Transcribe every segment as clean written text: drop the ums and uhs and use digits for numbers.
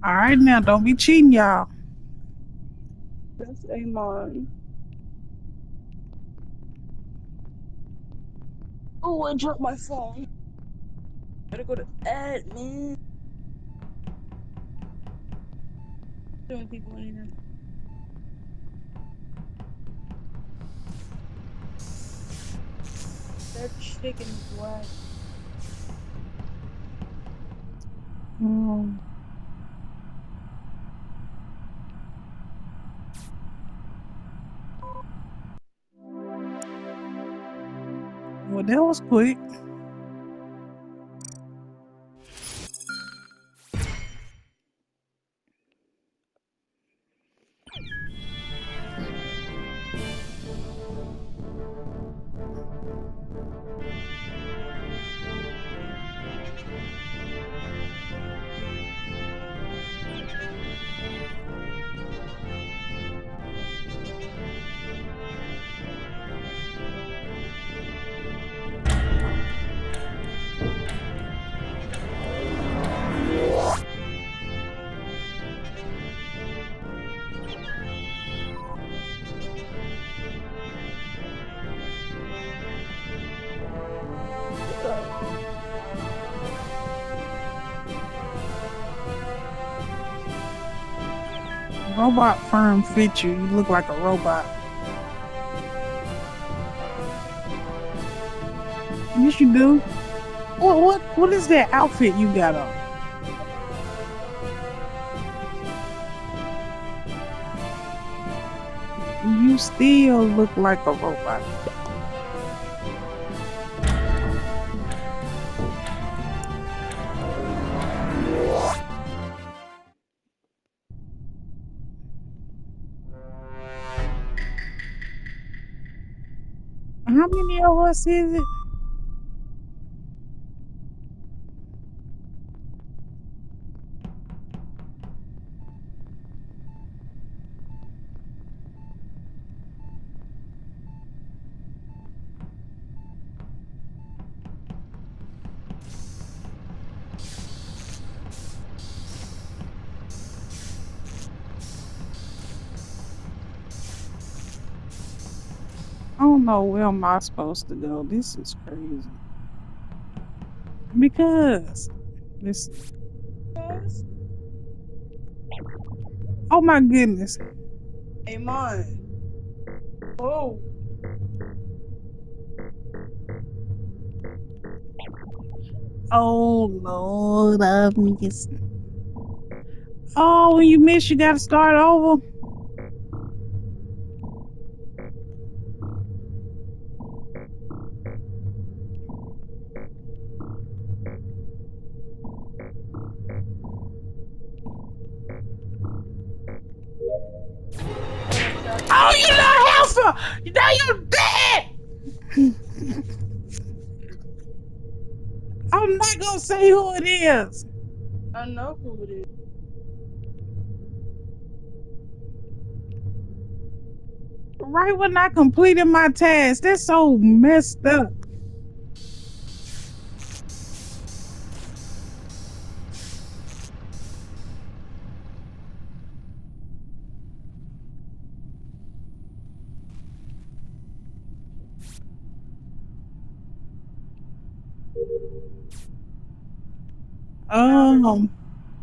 All right, now don't be cheating, y'all. That's Amon. Oh, I dropped my phone. Gotta go to admin. So many people in here. That chicken is whack. Mm, well, that was quick. Robot firm fit you. You look like a robot. Yes, you do. What is that outfit you got on? You still look like a robot. How many of us is it? I don't know where am I supposed to go. This is crazy. Because this. Yes. Oh my goodness. Amon. Oh. Oh Lord, I miss. Oh, when you miss, you gotta start over. Oh, you not helpful. Now you're dead. I'm not gonna say who it is. I know who it is. Right when I completed my task, that's so messed up. Found her. Um,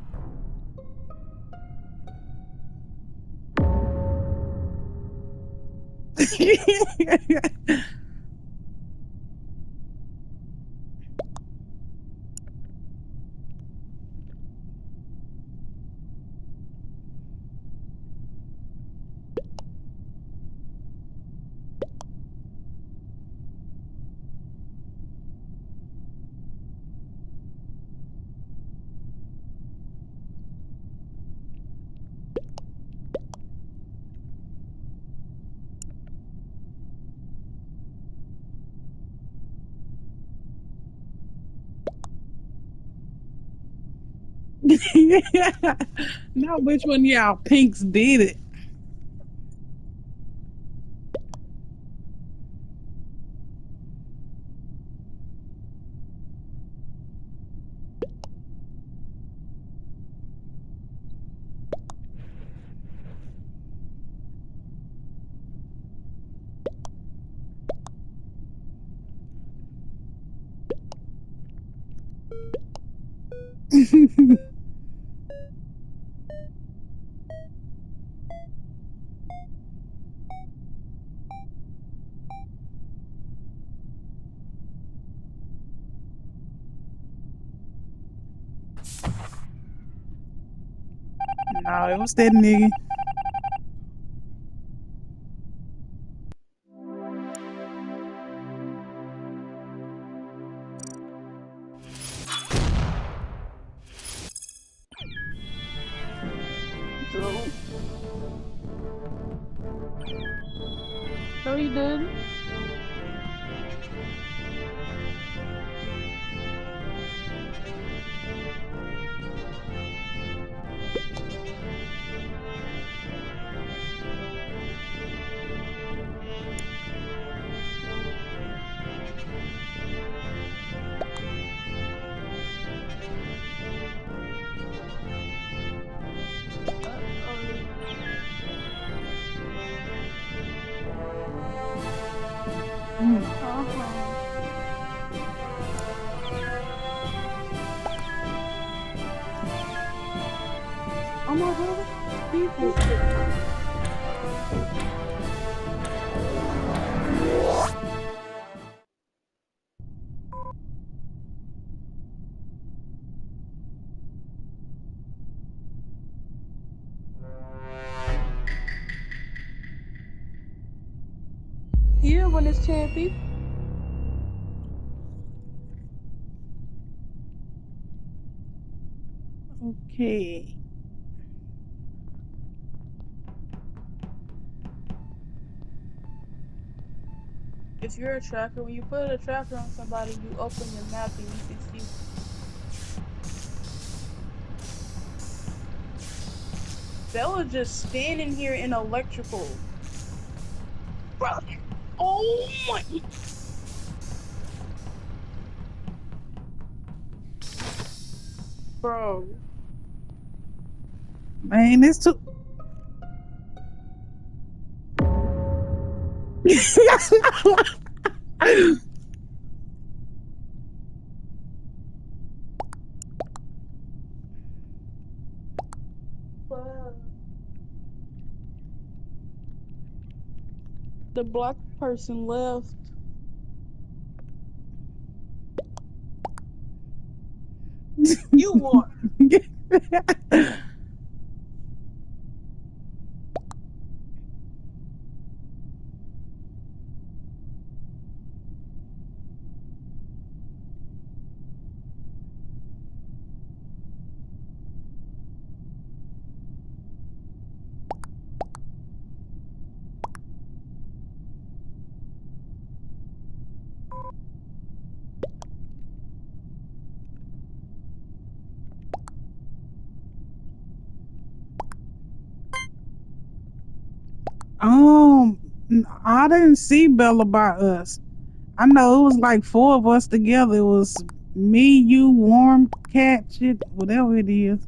now which one of y'all pinks did it? No, it was that nigga. No, he didn't. Oh my God, people. Yeah, when it's 10 people. Okay. If you're a tracker, when you put a tracker on somebody, you open your map and you can see. That was just standing here in electrical. Bro. Oh my. Bro. Man, it's too. The black person left. You won. I didn't see Bella by us. I know it was like 4 of us together. It was me, you, Warm, Cat, shit, whatever it is.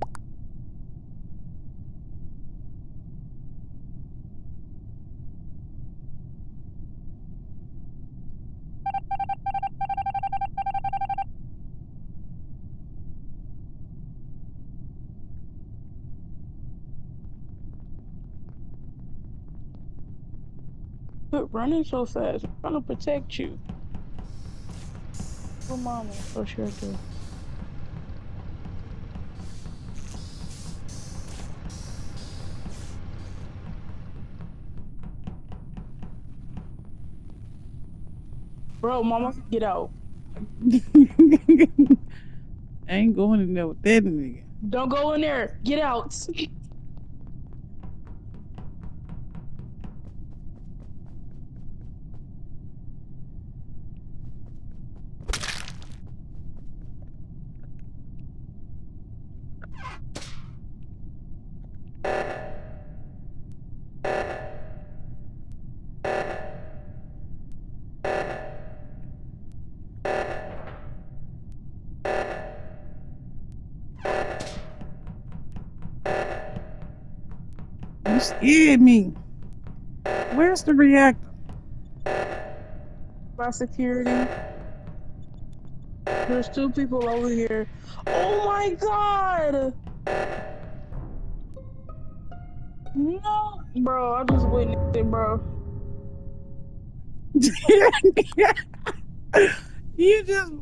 Quit running so fast. I'm trying to protect you. Oh, mama. Oh, sure I do. Bro, mama, get out. I ain't going in there with that nigga. Don't go in there. Get out. You scared me. Where's the reactor? By security. There's two people over here. Oh my god! No, bro, I just witnessed it, bro. You just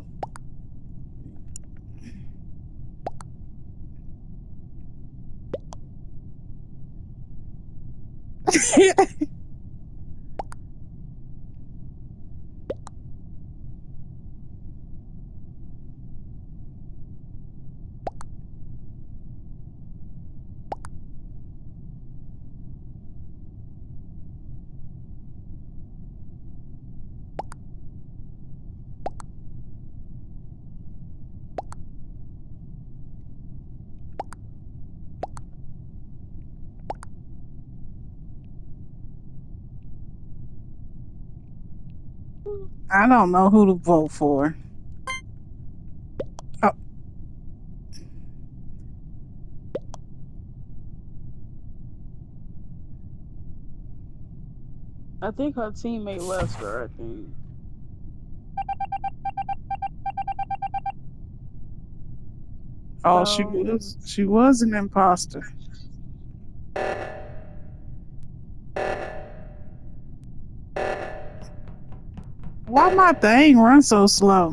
I don't know who to vote for. Oh, I think her teammate Lester, I think. oh, So she was an imposter. Why my thing run so slow?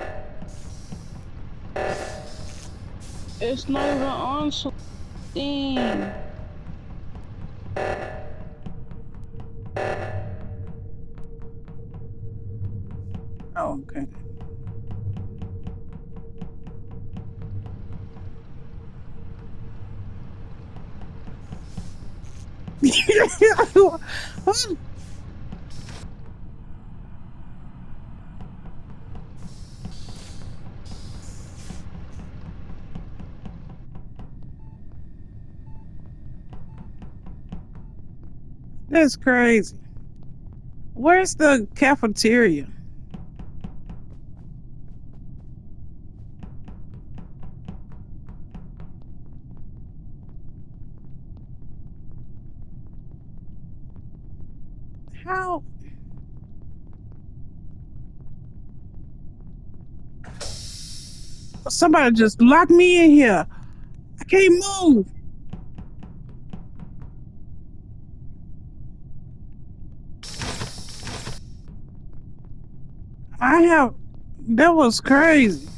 it's not even on Steam. Oh, okay. That's crazy. Where's the cafeteria? How? Somebody just locked me in here. I can't move. I have. That was crazy.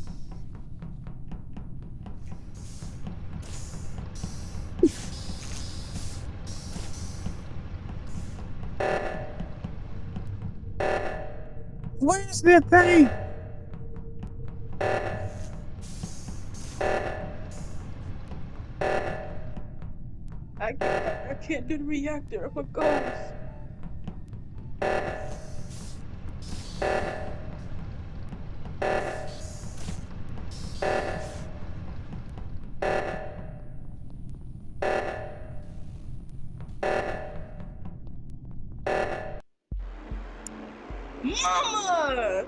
Where's that thing? I can't do the reactor. I'm a ghost. Mama!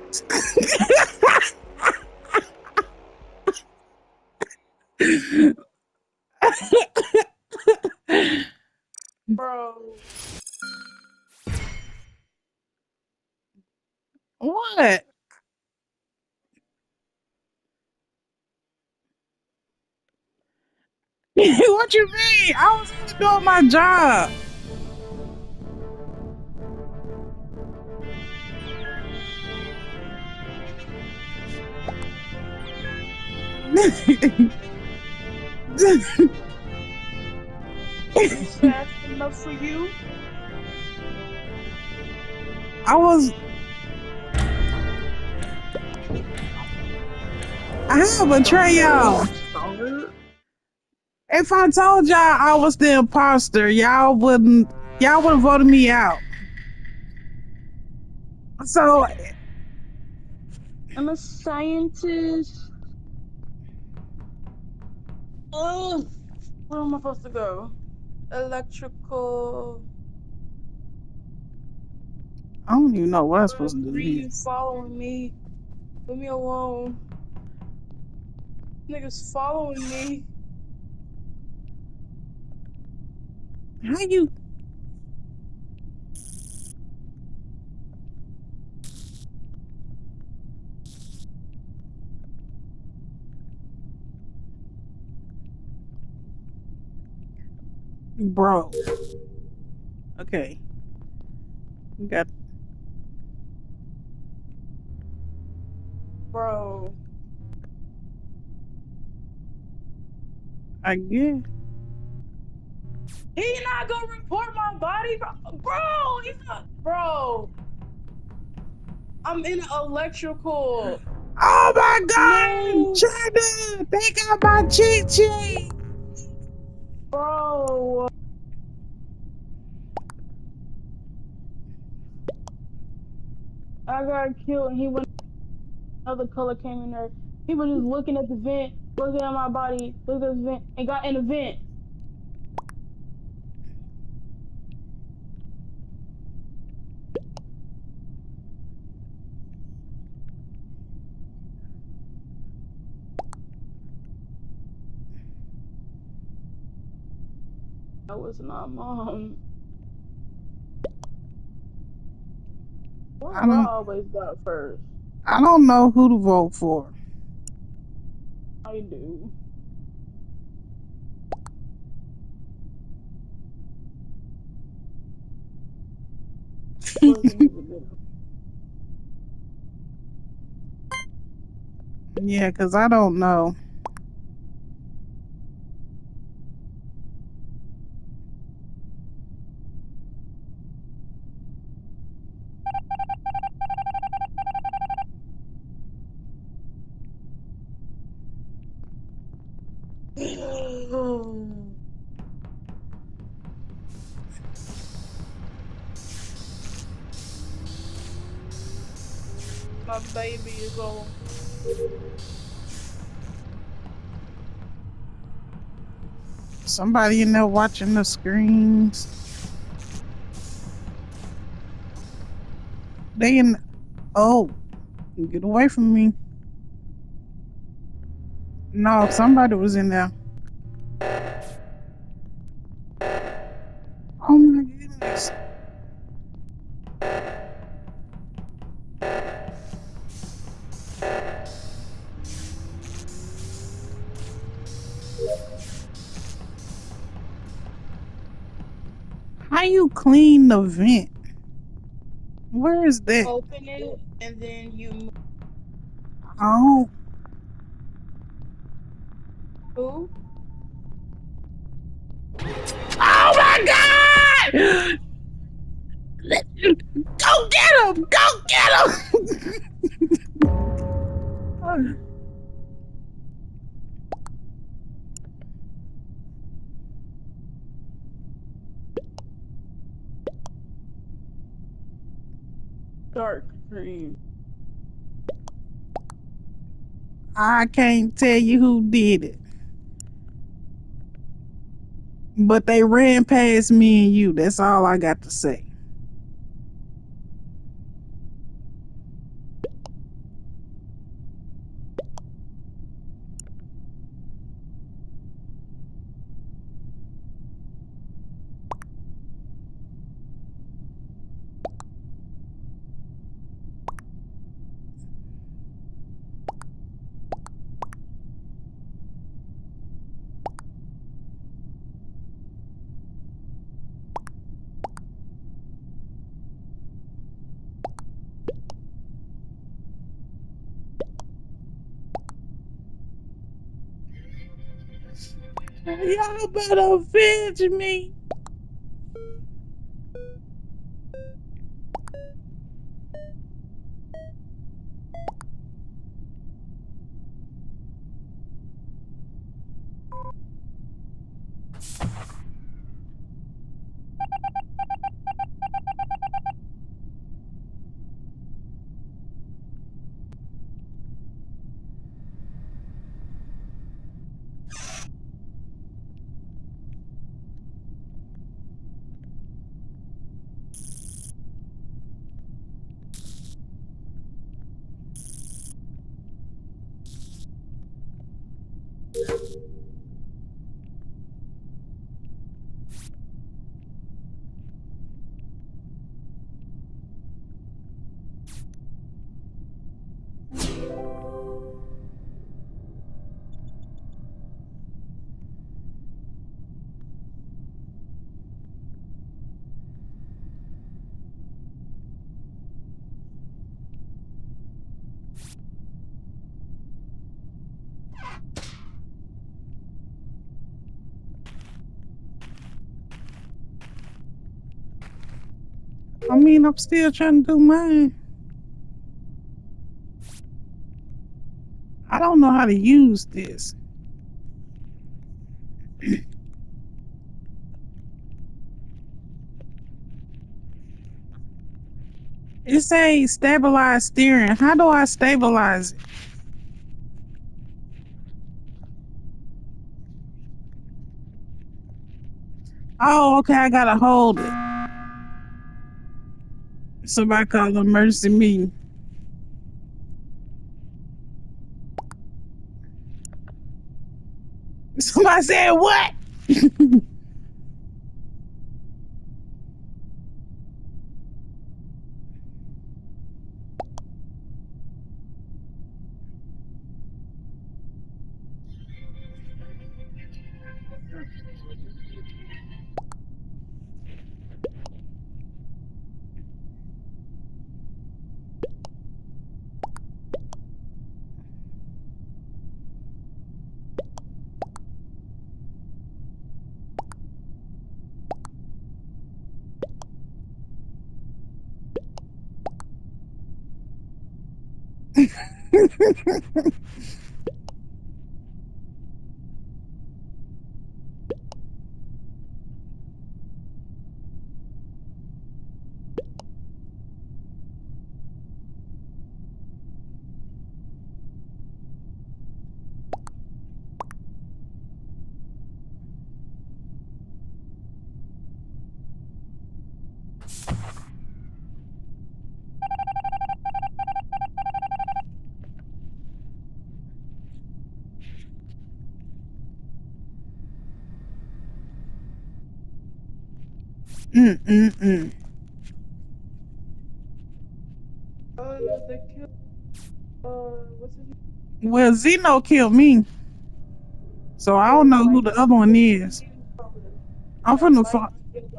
Bro. What? What you mean? I was only doing my job. It's fast enough for you? I was. I have a tray, y'all. If I told y'all I was the imposter, y'all would have voted me out. So I'm a scientist. Oh, where am I supposed to go? Electrical. I don't even know what I'm supposed to do here. Green following me. Leave me alone. Niggas following me. How you? Bro. Okay. We got. Bro. I guess. He not gonna report my body, bro. He's not, bro. I'm in electrical. Oh my God! No, China! They got my cheat sheet! bro. I got killed, and he went. Another color came in there. He was just looking at the vent, looking at my body, looking at the vent, and got in the vent. That was not mom. Why I do I don't always got first? I don't know who to vote for. I do. Wasn't even good. Yeah, cause I don't know. My baby is all. Somebody in there watching the screens. They in. Oh, get away from me! No, somebody was in there. Oh my goodness! How you clean the vent? Where is that? Open it, and then you Oh, move. oh my God! Go get him! Go get him! Dark green. I can't tell you who did it, but they ran past me and you. That's all I got to say. Y'all better avenge me. I mean, I'm still trying to do mine. I don't know how to use this. It says stabilize steering. How do I stabilize it? Oh, okay, I gotta hold it. Somebody call emergency meeting. Somebody said what? Mm-mm-mm. They killed. What's his Well, Zeno killed me, so I don't know who the other one is. I'm from the phone.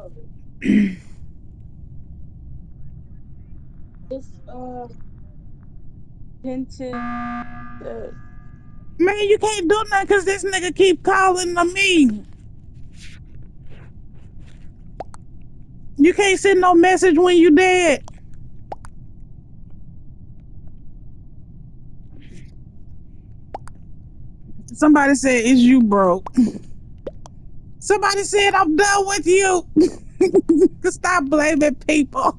It's hinted that Man, you can't do nothing because this nigga keep calling to me. You can't send no message when you dead. Somebody said it's you broke. Somebody said I'm done with you. Stop blaming people.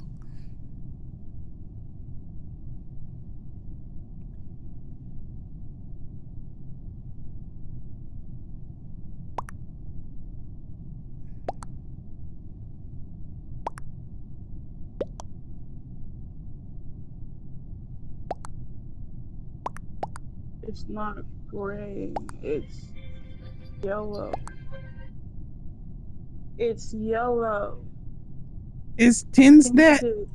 it's not gray. It's yellow. It's yellow. It's tense that. Tinted.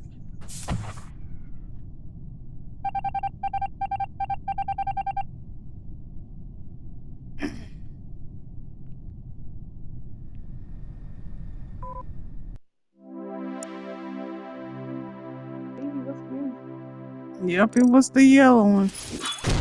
Yep, it was the yellow one.